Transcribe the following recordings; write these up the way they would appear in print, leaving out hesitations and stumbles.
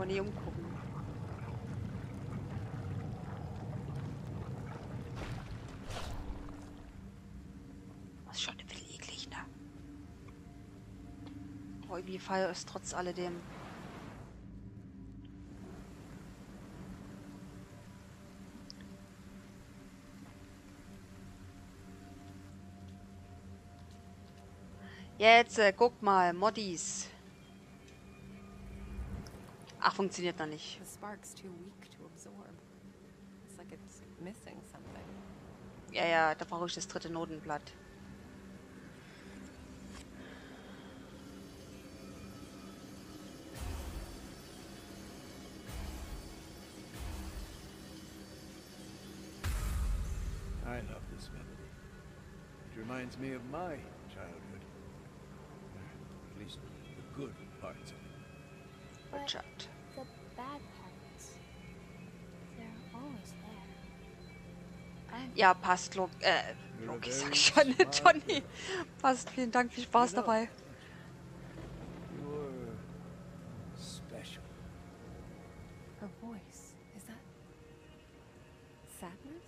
aber nie umgucken. Das ist schon ein bisschen eklig, ne? Aber irgendwie feier ist trotz alledem. Jetzt, guck mal, Moddis. Ach, funktioniert noch nicht. The spark's too weak to absorb. It's like it's missing something. Ja, da brauche ich das dritte Notenblatt. I love this melody. It reminds me of my childhood. At least the good parts of it. But Chat. the bad parts, they're always there. Ja, passt, Loki, sag ich schon, Johnny. Passt, vielen Dank, viel Spaß dabei. You're special. Her voice, is that sadness?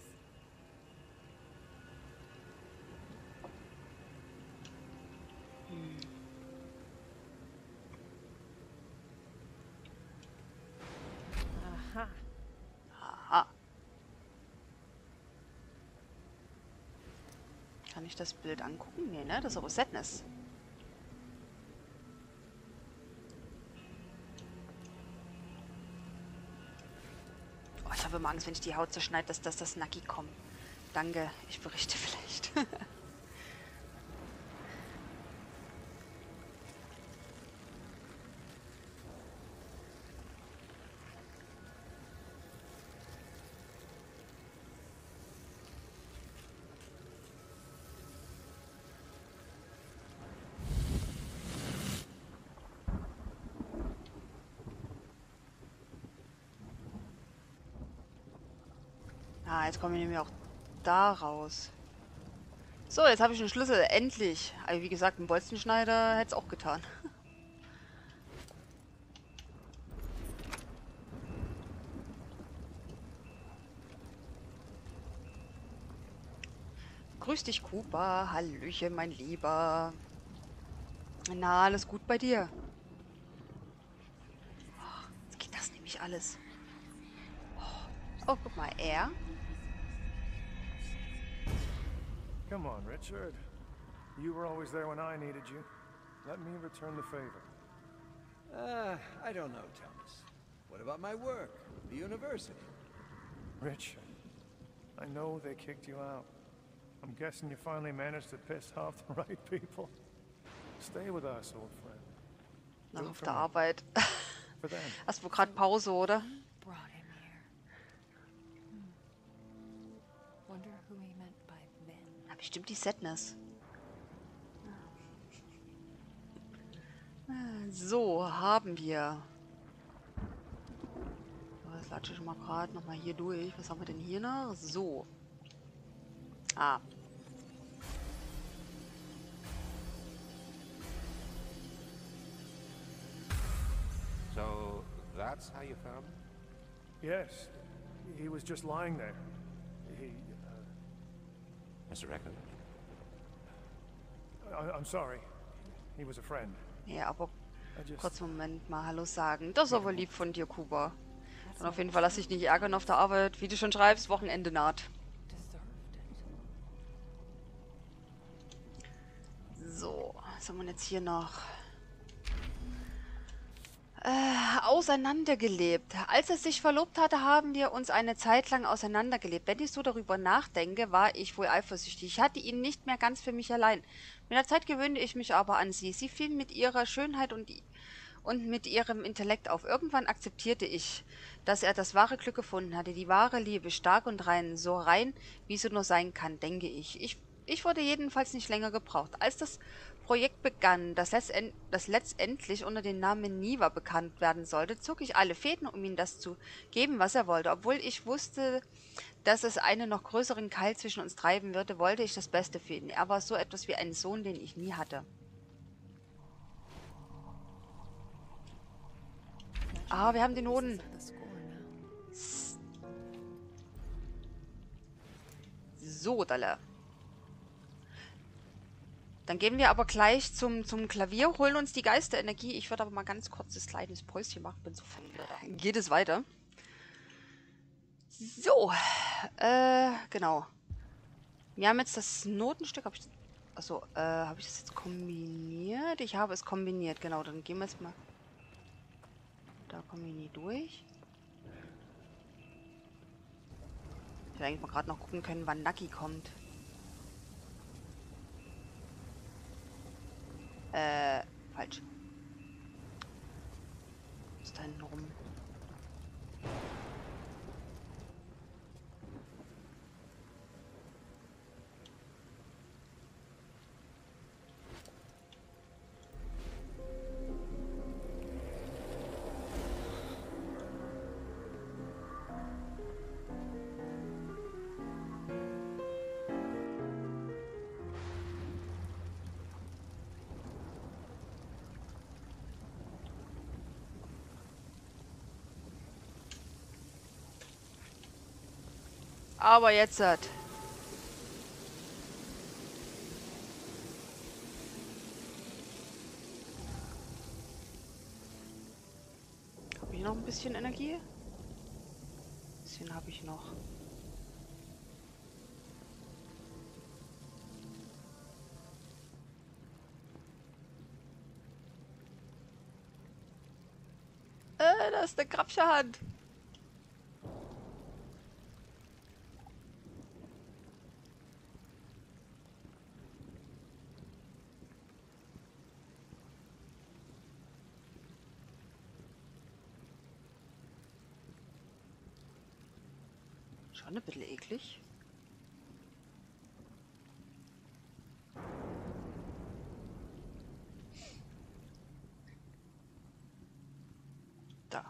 Aha. Aha. Kann ich das Bild angucken? Nee, ne? Das ist aber Sadness. Oh, ich habe immer Angst, wenn ich die Haut zerschneide, dass das Nacki kommt. Danke, ich berichte vielleicht. Ah, jetzt kommen wir nämlich auch da raus. So, jetzt habe ich einen Schlüssel. Endlich. Also wie gesagt, ein Bolzenschneider hätte es auch getan. Grüß dich, Cooper. Hallöchen, mein Lieber. Na, alles gut bei dir? Oh, jetzt geht das nämlich alles. Oh, guck mal, er. Come on, Richard. You were always there when I needed you. Let me return the favor. I don't know, Thomas. What about my work? The university? Richard, I know they kicked you out. I'm guessing you finally managed to piss off the right people. Stay with us, old friend. Noch auf der Arbeit. For them. Hast wohl gerade Pause, oder? Brought him here. Wonder who he meant by them. Ja, bestimmt die Sadness. So, haben wir. So, jetzt latsche ich mal gerade nochmal hier durch. Was haben wir denn hier noch? So. Ah. So that's how you found him? Yes, he was just lying there. He, Mr. Echo? I'm sorry. He was a friend. Ja, aber I just... kurz Moment mal Hallo sagen. Das ist aber lieb von dir, Kuba. Und auf jeden Fall lass dich nicht ärgern auf der Arbeit. Wie du schon schreibst, Wochenende naht. Deserved it. So, was haben wir jetzt hier noch? Auseinandergelebt. Als er sich verlobt hatte, haben wir uns eine Zeit lang auseinandergelebt. Wenn ich so darüber nachdenke, war ich wohl eifersüchtig. Ich hatte ihn nicht mehr ganz für mich allein. Mit der Zeit gewöhnte ich mich aber an sie. Sie fiel mit ihrer Schönheit und mit ihrem Intellekt auf. Irgendwann akzeptierte ich, dass er das wahre Glück gefunden hatte. Die wahre Liebe, stark und rein. So rein, wie sie nur sein kann, denke ich. Ich wurde jedenfalls nicht länger gebraucht. Als das Projekt begann, das letztendlich unter dem Namen Niva bekannt werden sollte, zog ich alle Fäden, um ihm das zu geben, was er wollte. Obwohl ich wusste, dass es einen noch größeren Keil zwischen uns treiben würde, wollte ich das Beste für ihn. Er war so etwas wie ein Sohn, den ich nie hatte. Ah, wir haben die Noten. Of the score now. So, Dalle. Dann gehen wir aber gleich zum Klavier, holen uns die Geisterenergie. Ich würde aber mal ganz kurz das kleines Päuschen machen. Bin so geht es weiter. So, genau. Wir haben jetzt das Notenstück. Achso, habe ich das jetzt kombiniert? Ich habe es kombiniert, genau. Dann gehen wir jetzt mal. Da kommen wir nie durch. Ich hätte eigentlich mal gerade noch gucken können, wann Naki kommt. Falsch. Was ist da hinten rum? Aber jetzt hat. Habe ich noch ein bisschen Energie? Ein bisschen habe ich noch. Da ist eine Grabscherhand. Schon ein bisschen eklig. Da.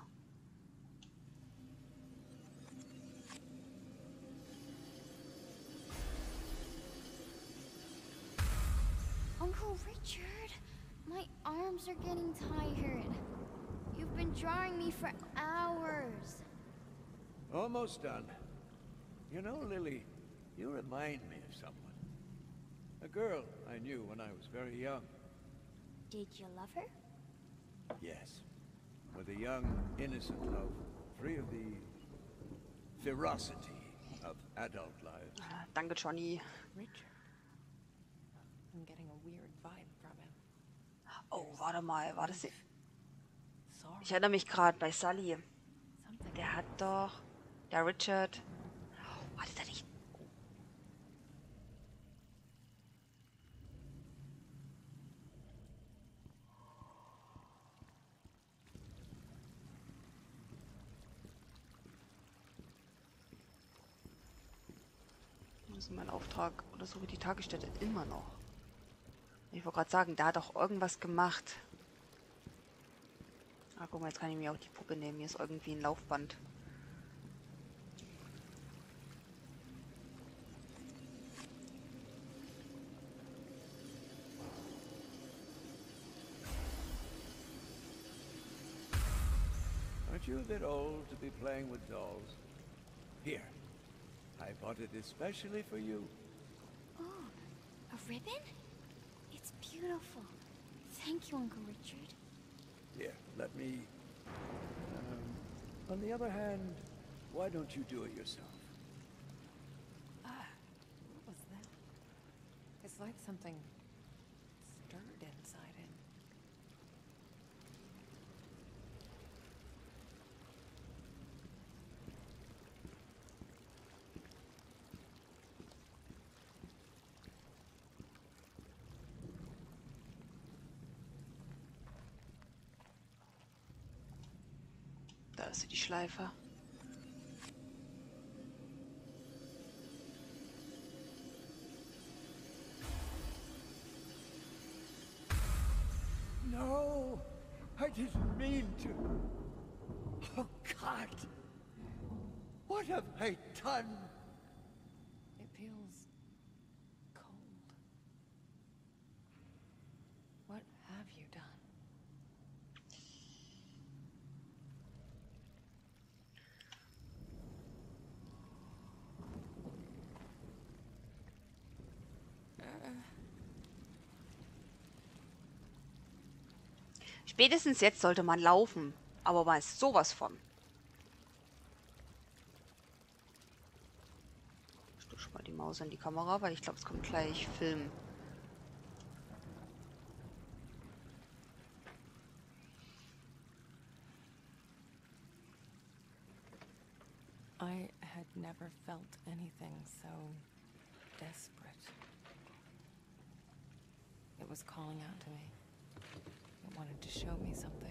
Uncle Richard, my arms are getting tired. You've been drawing me for hours. Almost done. You know, Lily, you remind me of someone. A girl I knew when I was very young. Did you love her? Yes. With a young, innocent love, free of the ferocity of adult life. Danke, Johnny. Richard. I'm getting a weird vibe from him. Oh, warte mal. War das... Sorry. Ich erinnere mich gerade bei Sully. Something. Der hat doch... Der Richard... Oh, hat der nicht... Das ist mein Auftrag. Oder so wie die Tagesstätte immer noch. Ich wollte gerade sagen, der hat doch irgendwas gemacht. Ah, guck mal, jetzt kann ich mir auch die Puppe nehmen. Hier ist irgendwie ein Laufband. Aren't you a bit old to be playing with dolls? Here. I bought it especially for you. Oh, a ribbon? It's beautiful. Thank you, Uncle Richard. Here, let me... on the other hand, why don't you do it yourself? What was that? It's like something stirred inside him. Da ist sie, die Schleife. No, I didn't mean to. Oh, God. What have I done? It feels cold. What have you done? Spätestens jetzt sollte man laufen. Aber mal sowas von. Ich stelle schon mal die Maus an die Kamera, weil ich glaube, es kommt gleich Film. I had never felt anything so desperate. It was calling out to me. It wanted to show me something.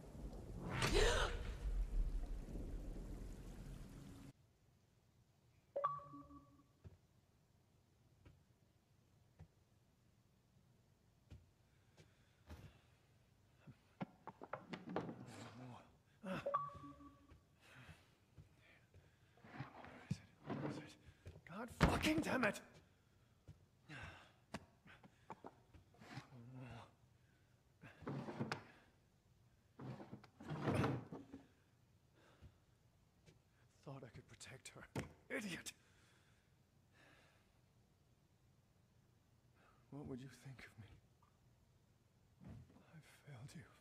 God fucking damn it! Thought I could protect her. Idiot! What would you think of me? I failed you.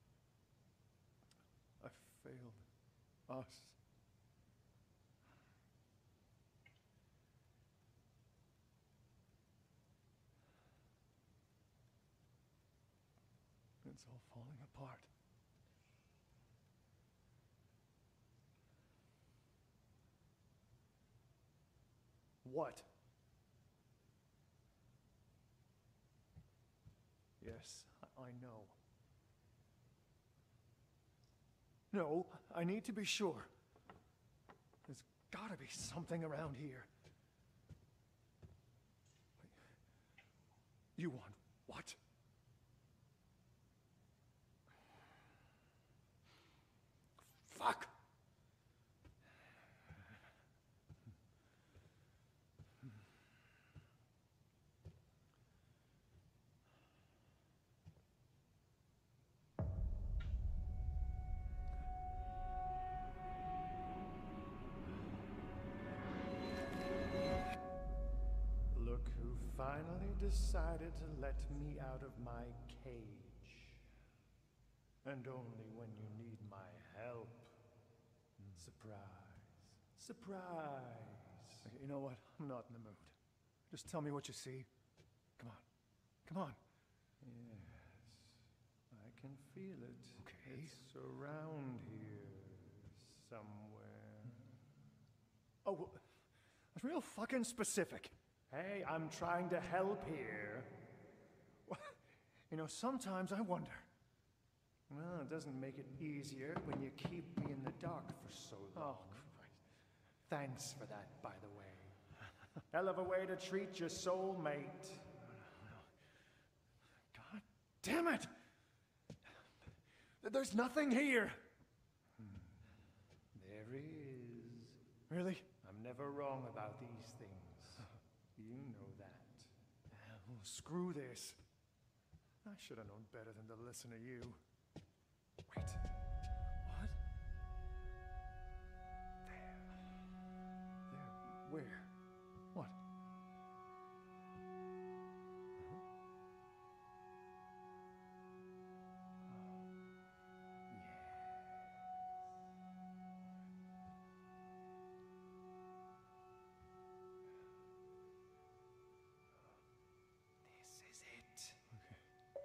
I failed us. It's all falling apart. What? Yes, I know. No, I need to be sure. There's gotta be something around here. You want what? Fuck! Look who finally decided to let me out of my cage. And only when you need my help. Surprise. Surprise. Okay, you know what? I'm not in the mood. Just tell me what you see. Come on. Come on. Yes. I can feel it. Okay. It's around here somewhere. Oh, well, that's real fucking specific. Hey, I'm trying to help here. Well, you know, sometimes I wonder. Well, it doesn't make it easier when you keep me in the dark for so long. Oh, Christ. Thanks for that, by the way. Hell of a way to treat your soulmate. God damn it! There's nothing here. There is. Really? I'm never wrong about these things. You know that. Well, screw this. I should have known better than to listen to you. Wait. What? There. There. Where? What? This is it. Okay.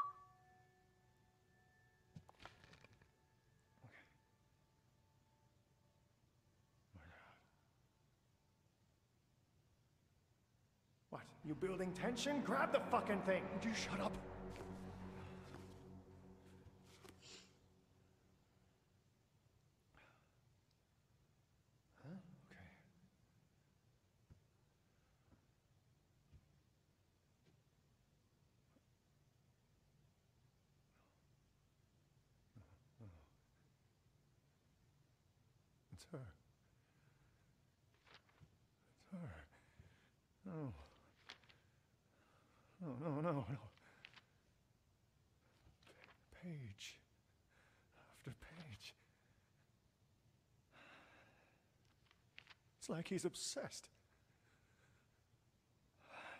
Okay. My God. What? You building tension? Grab the fucking thing! Would you shut up? Huh? Okay. It's her. It's her. No. No, no, no, no. Page after page. It's like he's obsessed.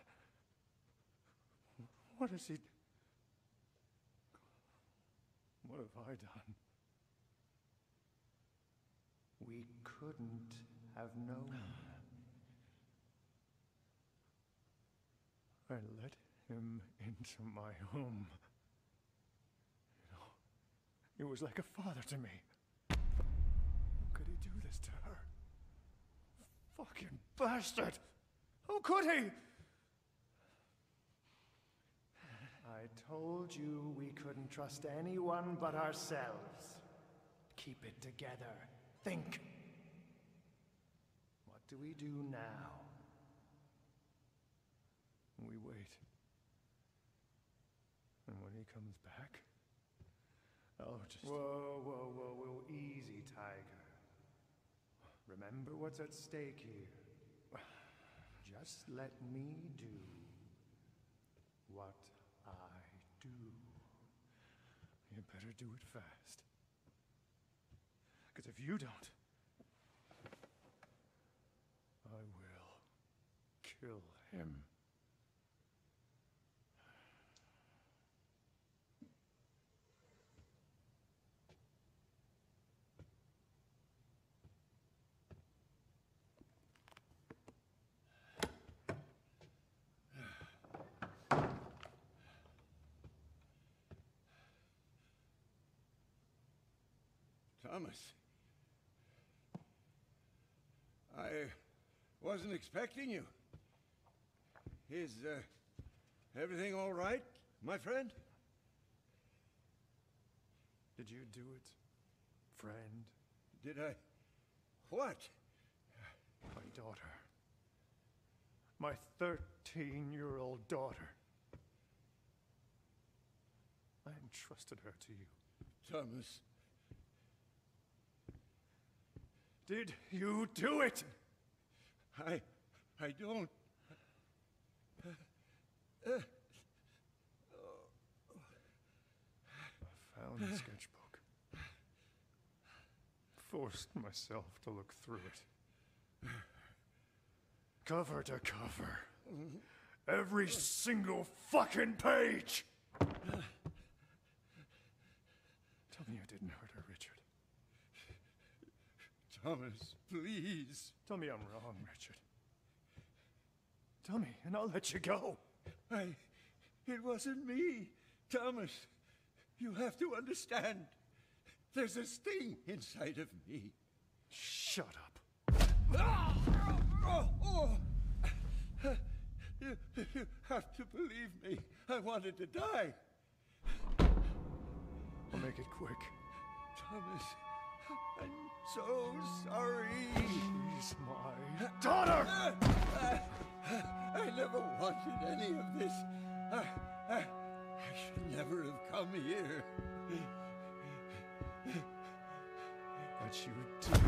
What is he? What What have I done? We couldn't have known. I let him into my home. You know, he was like a father to me. How could he do this to her? Fucking bastard! How could he? I told you we couldn't trust anyone but ourselves. Keep it together. Think. What do we do now? We wait. And when he comes back, I'll just... Whoa, easy, Tiger. Remember what's at stake here. Just let me do what I do. You better do it fast. Because if you don't, I will kill him. Thomas. I wasn't expecting you. Is everything all right, my friend? Did you do it, friend? Did I? What? My daughter. My 13-year-old daughter. I entrusted her to you. Thomas. Did you do it? I don't. I found the sketchbook. Forced myself to look through it. Cover to cover. Every single fucking page! Tell me you didn't hurt her, Richard. Thomas, please. Tell me I'm wrong, Richard. Tell me, and I'll let you go. It wasn't me. Thomas, you have to understand. There's a sting inside of me. Shut up. You have to believe me. I wanted to die. I'll make it quick. Thomas, I'm so sorry. She's my daughter! I never wanted any of this. I should never have come here. But you did.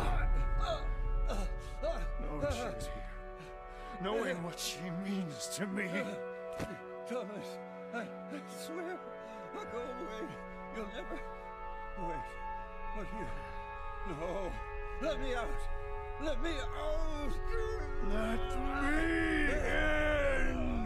Knowing she's here. Knowing what she means to me. Thomas, I swear I'll go away. You'll never... Wait, what you... No, let me out. Let me out. Let me in.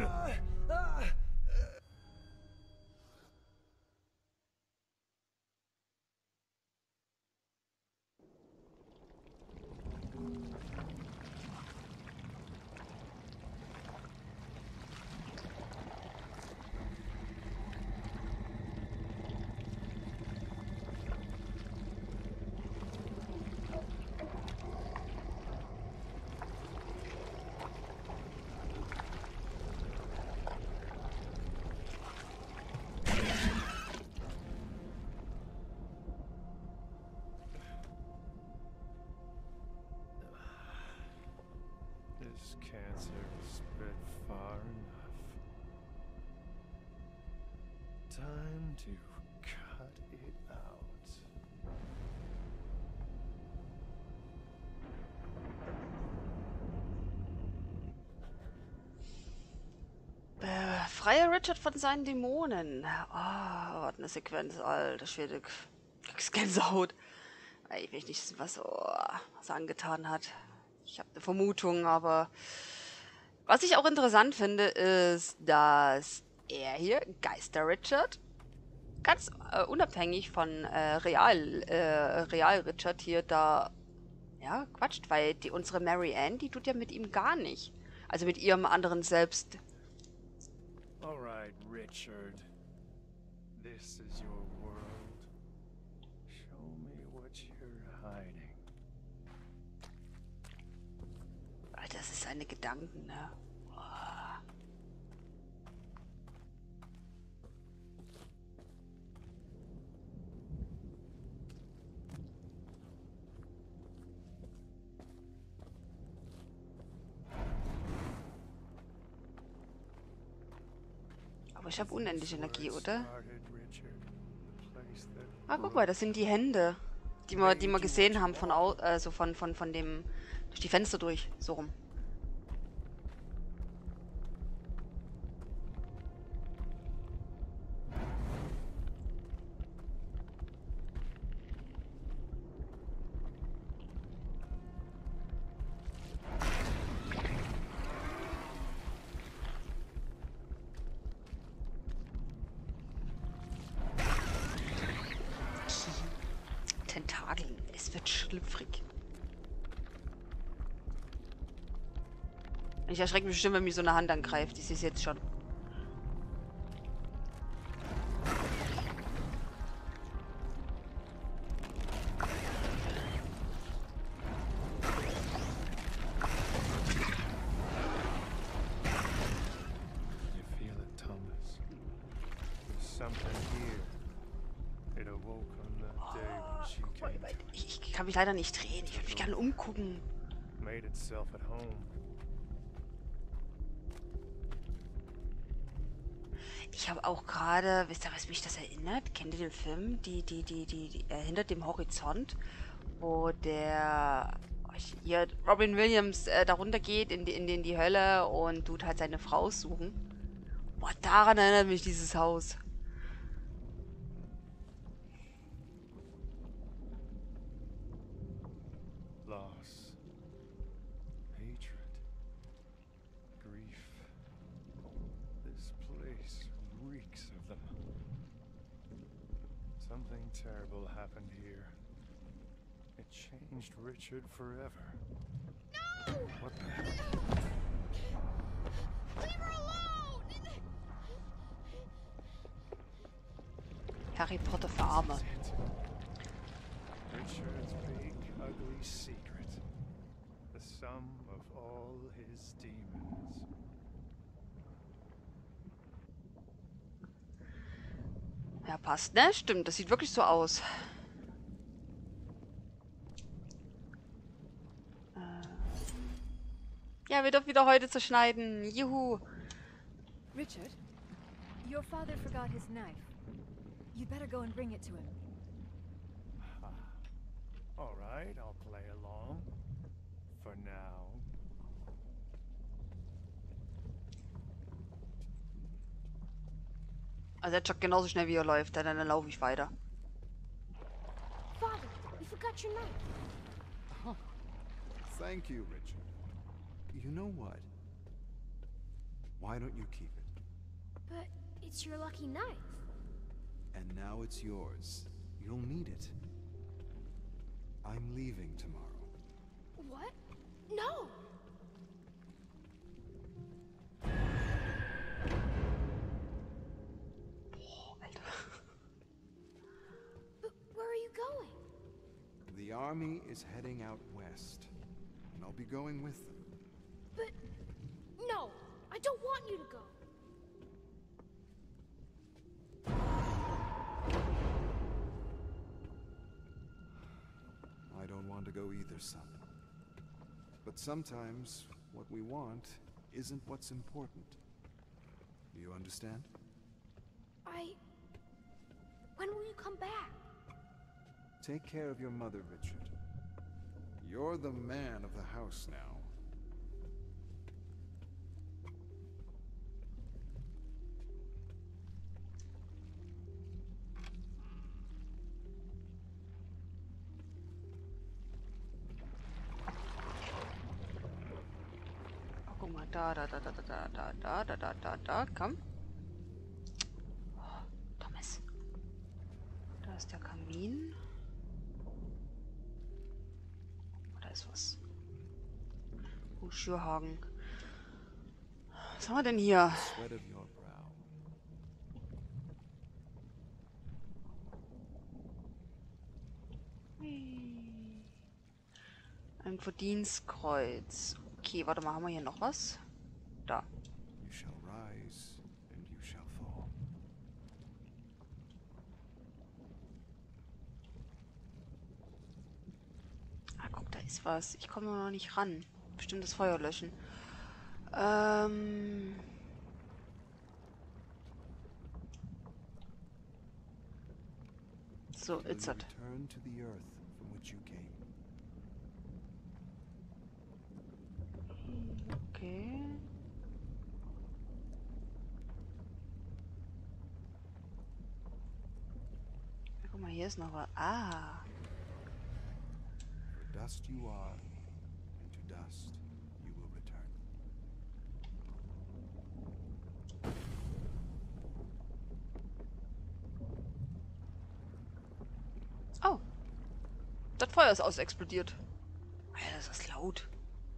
This cancer has spread far enough. Time to cut it out. Befreie Richard von seinen Dämonen. Oh, was eine Sequenz, alter Schwede. Kriegst Gänsehaut. Ich will nicht wissen, was er angetan hat. Ich habe eine Vermutung, aber was ich auch interessant finde, ist, dass er hier, Geister Richard, ganz unabhängig von Real Richard hier da, ja, quatscht, weil unsere Mary Ann, die tut ja mit ihm gar nicht. Also mit ihrem anderen Selbst. All right, Richard. This is your world. Show me what you're hiding. Alter, das ist seine Gedanken, ne? Aber ich habe unendlich Energie, oder? Ah, guck mal, das sind die Hände, die wir gesehen haben von dem, durch die Fenster durch, so rum. Tentakeln, es wird schlüpfrig. Ich erschrecke mich bestimmt, wenn mich so eine Hand angreift. Ich sehe es jetzt schon. You feel it, Thomas? There's something here. It awoke on that day when she came. Ich kann mich leider nicht drehen. Ich würde mich gerne umgucken. Made itself at home. Ich habe auch gerade, wisst ihr, was mich das erinnert? Kennt ihr den Film? Die hinter dem Horizont, wo hier Robin Williams darunter geht in die Hölle und tut halt seine Frau suchen. Boah, daran erinnert mich dieses Haus. Loss. Hatred. Grief. This place reeks of them. Something terrible happened here. It changed Richard forever. No! What the hell? Leave her alone! Harry Potter für Arme. Richard's big, ugly secret. The sum of all his demons. Ja, passt, ne? Stimmt, das sieht wirklich so aus. Ja, wir dürfen wieder heute zerschneiden. Juhu. Richard, your father forgot his knife. You'd better go and bring it to him. All right, I'll play along. For now. Also er joggt genauso schnell wie er läuft, dann laufe ich weiter. Father, you forgot your knife. Thank you, Richard. You know what? Why don't you keep it? But it's your lucky knife. And now it's yours. You'll need it. I'm leaving tomorrow. What? No! Alter. But where are you going? The army is heading out west, and I'll be going with them. But no, I don't want you to go. I don't want to go either, son. But sometimes what we want isn't what's important. Do you understand? When will you come back? Take care of your mother, Richard. You're the man of the house now. Oh, guck mal, da, komm. Oh, Thomas. Da ist der Kamin. Da ist was. Oh, Schürhaken. Was haben wir denn hier? Sweat of your brow. Ein Verdienstkreuz. Okay, warte mal, haben wir hier noch was? Da. You shall rise and you shall fall. Ah, guck, da ist was. Ich komme noch nicht ran. Bestimmt das Feuer löschen. So, Will it's you it. return to the earth from which you came? Okay. Ja, guck mal, hier ist noch was. Ah. For dust you are, and to dust you will return. Oh. Das Feuer ist ausexplodiert. Alter, das ist laut.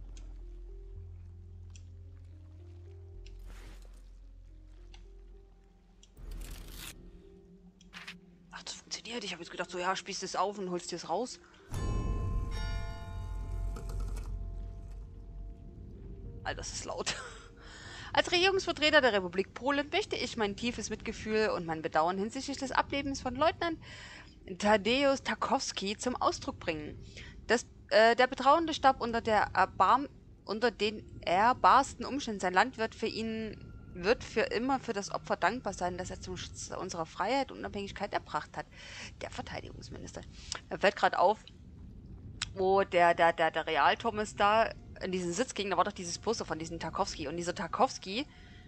Ach, das funktioniert. Ich habe jetzt gedacht, so, ja, spießt es auf und holst es raus. Alter, das ist laut. Als Regierungsvertreter der Republik Polen möchte ich mein tiefes Mitgefühl und mein Bedauern hinsichtlich des Ablebens von Leutnant Tadeusz Tarkowski zum Ausdruck bringen. Der betrauernde starb unter den ehrbarsten Umständen. Sein Land wird für immer für das Opfer dankbar sein, das er zum Schutz unserer Freiheit und Unabhängigkeit erbracht hat. Der Verteidigungsminister. Er fällt gerade auf, wo der Real-Thomas da in diesen Sitz ging, da war doch dieses Poster von diesem Tarkowski. Und dieser Tarkowski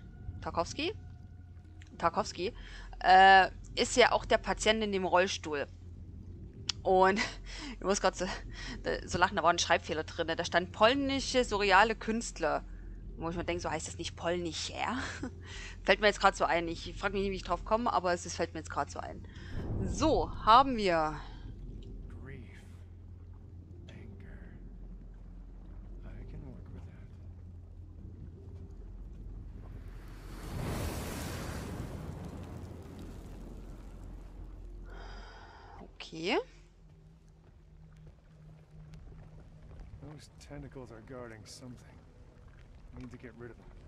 ist ja auch der Patient in dem Rollstuhl. Und ich muss gerade so lachen, da war ein Schreibfehler drin. Da stand polnische surreale Künstler. Wo ich mir denke, so heißt das nicht polnisch, ja? Fällt mir jetzt gerade so ein. Ich frage mich nicht, wie ich drauf komme, aber fällt mir jetzt gerade so ein. So, haben wir... Grief. Anger. I can work with that. Okay. Those tentacles are guarding something. Need to get rid of them.